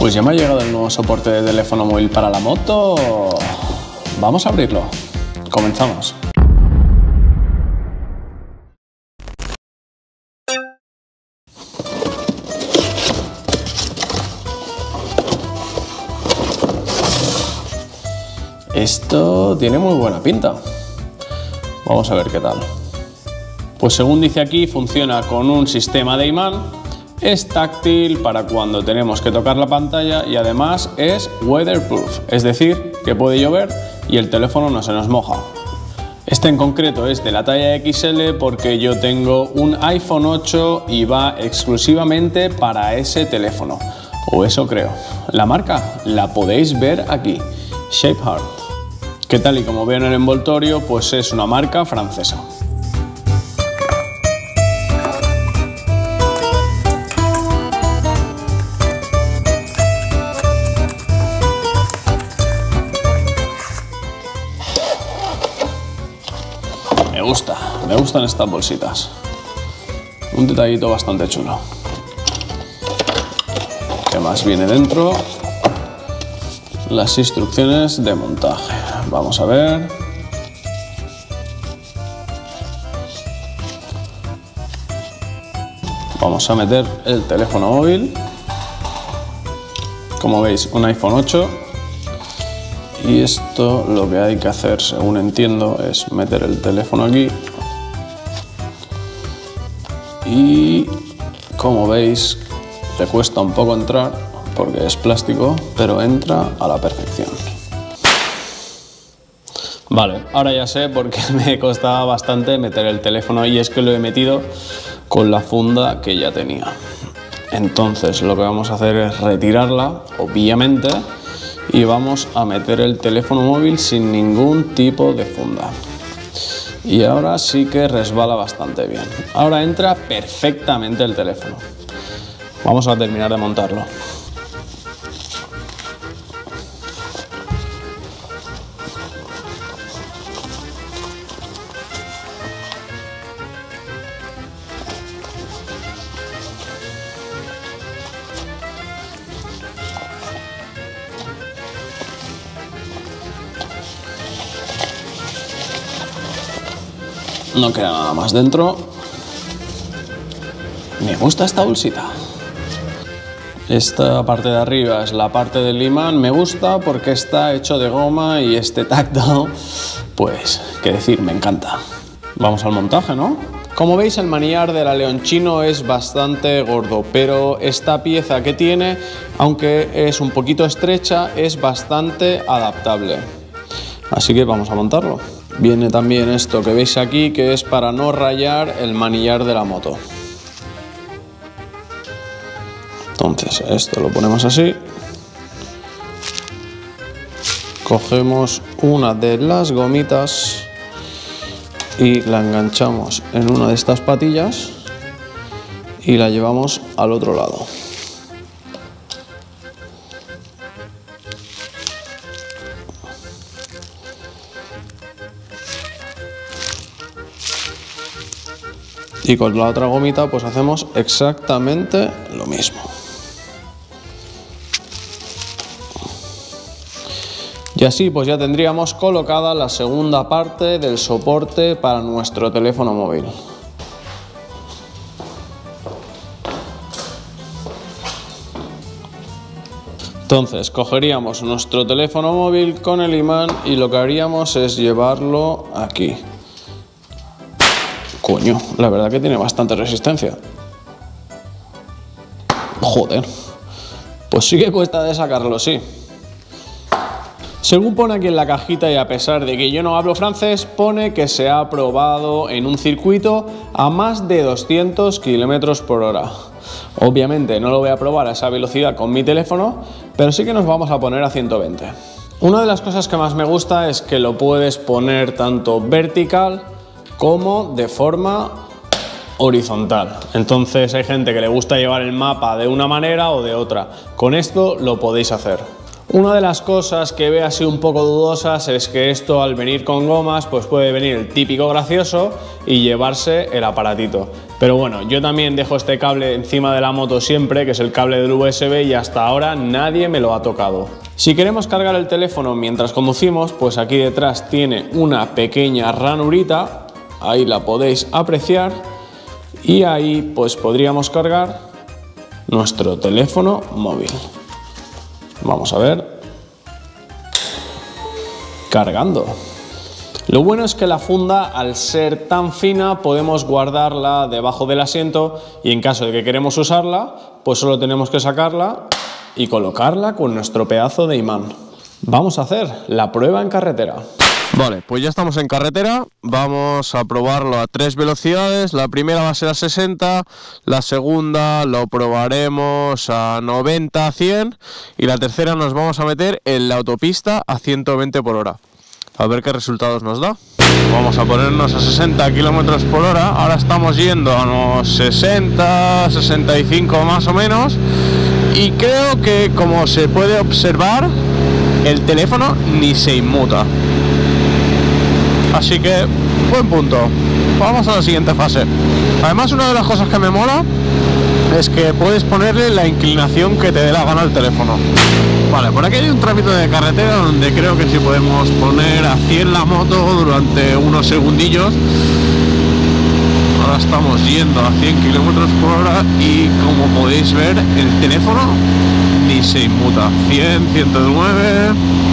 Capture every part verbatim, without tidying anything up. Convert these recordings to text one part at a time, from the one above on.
Pues ya me ha llegado el nuevo soporte de teléfono móvil para la moto. Vamos a abrirlo. Comenzamos. Esto tiene muy buena pinta. Vamos a ver qué tal. Pues según dice aquí, funciona con un sistema de imán, es táctil para cuando tenemos que tocar la pantalla y además es weatherproof, es decir, que puede llover y el teléfono no se nos moja. Este en concreto es de la talla equis ele porque yo tengo un iPhone ocho y va exclusivamente para ese teléfono, o eso creo. La marca la podéis ver aquí, Shape Heart, que tal y como veo en el envoltorio, pues es una marca francesa. Me gusta, me gustan estas bolsitas. Un detallito bastante chulo. ¿Qué más viene dentro? Las instrucciones de montaje. Vamos a ver. Vamos a meter el teléfono móvil. Como veis, un iPhone ocho. Y esto lo que hay que hacer, según entiendo, es meter el teléfono aquí. Y como veis, le cuesta un poco entrar porque es plástico, pero entra a la perfección. Vale, ahora ya sé por qué me costaba bastante meter el teléfono, y es que lo he metido con la funda que ya tenía. Entonces lo que vamos a hacer es retirarla, obviamente, y vamos a meter el teléfono móvil sin ningún tipo de funda. Y ahora sí que resbala bastante bien. Ahora entra perfectamente el teléfono. Vamos a terminar de montarlo. No queda nada más dentro. Me gusta esta bolsita. Esta parte de arriba es la parte del imán. Me gusta porque está hecho de goma y este tacto, pues, qué decir, me encanta. Vamos al montaje, ¿no? Como veis, el manillar de la Leonchino es bastante gordo, pero esta pieza que tiene, aunque es un poquito estrecha, es bastante adaptable. Así que vamos a montarlo. Viene también esto que veis aquí, que es para no rayar el manillar de la moto. Entonces esto lo ponemos así. Cogemos una de las gomitas y la enganchamos en una de estas patillas y la llevamos al otro lado. Y con la otra gomita pues hacemos exactamente lo mismo. Y así pues ya tendríamos colocada la segunda parte del soporte para nuestro teléfono móvil. Entonces cogeríamos nuestro teléfono móvil con el imán y lo que haríamos es llevarlo aquí. Coño, la verdad que tiene bastante resistencia. Joder. Pues sí que cuesta de sacarlo, sí. Según pone aquí en la cajita, y a pesar de que yo no hablo francés, pone que se ha probado en un circuito a más de doscientos kilómetros por hora. Obviamente no lo voy a probar a esa velocidad con mi teléfono, pero sí que nos vamos a poner a ciento veinte. Una de las cosas que más me gusta es que lo puedes poner tanto vertical como de forma horizontal. Entonces hay gente que le gusta llevar el mapa de una manera o de otra. Con esto lo podéis hacer. Una de las cosas que ve así un poco dudosas es que esto, al venir con gomas, pues puede venir el típico gracioso y llevarse el aparatito. Pero bueno, yo también dejo este cable encima de la moto siempre, que es el cable del U S B, y hasta ahora nadie me lo ha tocado. Si queremos cargar el teléfono mientras conducimos, pues aquí detrás tiene una pequeña ranurita, ahí la podéis apreciar, y ahí pues podríamos cargar nuestro teléfono móvil. Vamos a ver. Cargando. Lo bueno es que la funda, al ser tan fina, podemos guardarla debajo del asiento y en caso de que queremos usarla, pues solo tenemos que sacarla y colocarla con nuestro pedazo de imán. Vamos a hacer la prueba en carretera. Vale, pues ya estamos en carretera, vamos a probarlo a tres velocidades. La primera va a ser a sesenta, la segunda lo probaremos a noventa, cien y la tercera nos vamos a meter en la autopista a ciento veinte por hora. A ver qué resultados nos da. Vamos a ponernos a sesenta kilómetros por hora, ahora estamos yendo a unos sesenta, sesenta y cinco más o menos y creo que, como se puede observar, el teléfono ni se inmuta. Así que, buen punto. Vamos a la siguiente fase. Además, una de las cosas que me mola es que puedes ponerle la inclinación que te dé la gana al teléfono. Vale, por aquí hay un trámite de carretera donde creo que sí podemos poner a cien la moto durante unos segundillos. Ahora estamos yendo a cien kilómetros por hora y, como podéis ver, el teléfono ni se inmuta. cien, ciento nueve...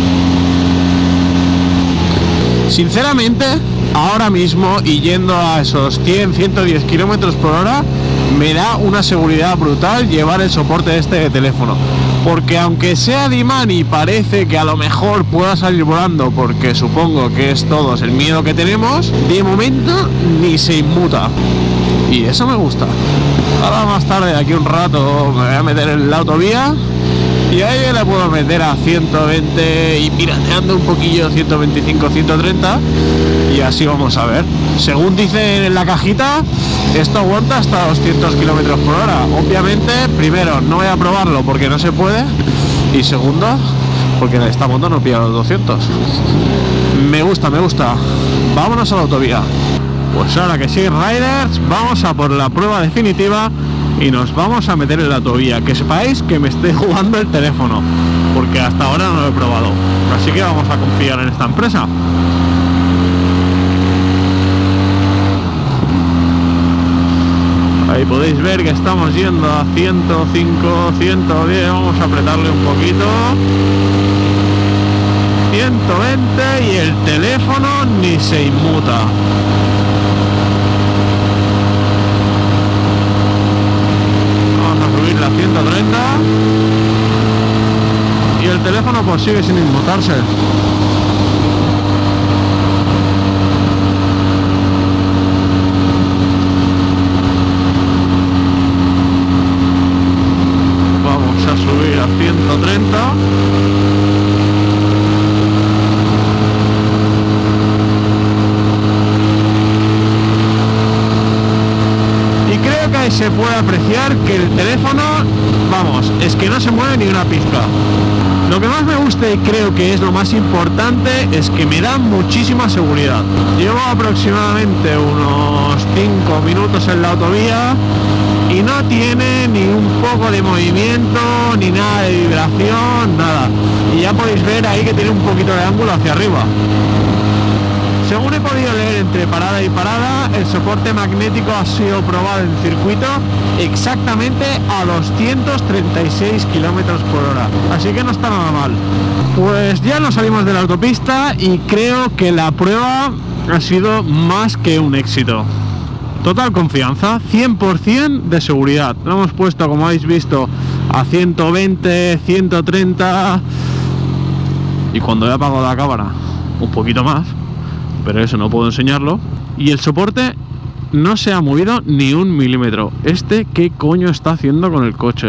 Sinceramente, ahora mismo y yendo a esos cien, ciento diez kilómetros por hora, me da una seguridad brutal llevar el soporte de este teléfono. Porque aunque sea de imán y parece que a lo mejor pueda salir volando, porque supongo que es todos el miedo que tenemos, de momento ni se inmuta. Y eso me gusta. Ahora más tarde, de aquí un rato, me voy a meter en la autovía. Y ahí le puedo meter a ciento veinte y pirateando un poquillo ciento veinticinco, ciento treinta y así vamos a ver. Según dicen en la cajita, esto aguanta hasta doscientos kilómetros por hora. Obviamente, primero, no voy a probarlo porque no se puede y segundo, porque esta moto no pilla los doscientos. Me gusta, me gusta. Vámonos a la autovía. Pues ahora que sí, riders, vamos a por la prueba definitiva y nos vamos a meter en la autovía. Que sepáis que me estoy jugando el teléfono, porque hasta ahora no lo he probado. Así que vamos a confiar en esta empresa. Ahí podéis ver que estamos yendo a ciento cinco, ciento diez. Vamos a apretarle un poquito. ciento veinte y el teléfono ni se inmuta. A ciento treinta y el teléfono pues sigue sin inmutarse. Vamos a subir a ciento treinta. Se puede apreciar que el teléfono, vamos, es que no se mueve ni una pizca. Lo que más me gusta y creo que es lo más importante es que me da muchísima seguridad. Llevo aproximadamente unos cinco minutos en la autovía y no tiene ni un poco de movimiento, ni nada de vibración, nada. Y ya podéis ver ahí que tiene un poquito de ángulo hacia arriba. Según he podido leer entre parada y parada, el soporte magnético ha sido probado en circuito exactamente a doscientos treinta y seis kilómetros por hora, así que no está nada mal. Pues ya nos salimos de la autopista y creo que la prueba ha sido más que un éxito. Total confianza, cien por cien de seguridad. Lo hemos puesto, como habéis visto, a ciento veinte, ciento treinta y cuando he apagado la cámara un poquito más, pero eso no puedo enseñarlo. Y el soporte no se ha movido ni un milímetro. Este, ¿qué coño está haciendo con el coche?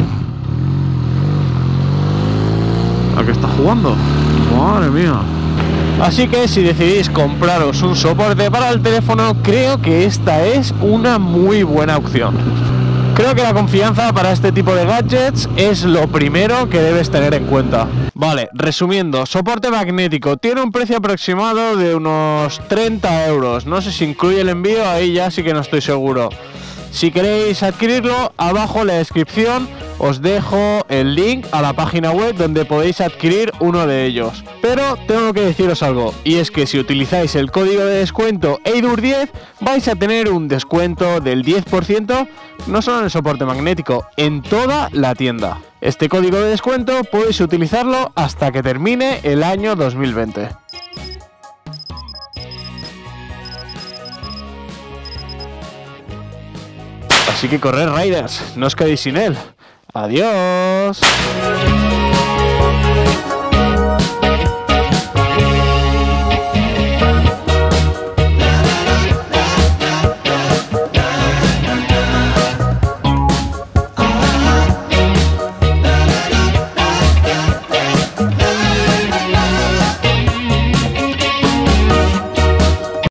¿A qué está jugando? Madre mía. Así que si decidís compraros un soporte para el teléfono, creo que esta es una muy buena opción. Creo que la confianza para este tipo de gadgets es lo primero que debes tener en cuenta. Vale, resumiendo, soporte magnético tiene un precio aproximado de unos treinta euros. No sé si incluye el envío, ahí ya sí que no estoy seguro. Si queréis adquirirlo, abajo en la descripción os dejo el link a la página web donde podéis adquirir uno de ellos. Pero tengo que deciros algo, y es que si utilizáis el código de descuento Eidur diez vais a tener un descuento del diez por ciento, no solo en el soporte magnético, en toda la tienda. Este código de descuento podéis utilizarlo hasta que termine el año dos mil veinte. Así que corred, Riders, no os quedéis sin él. Adiós.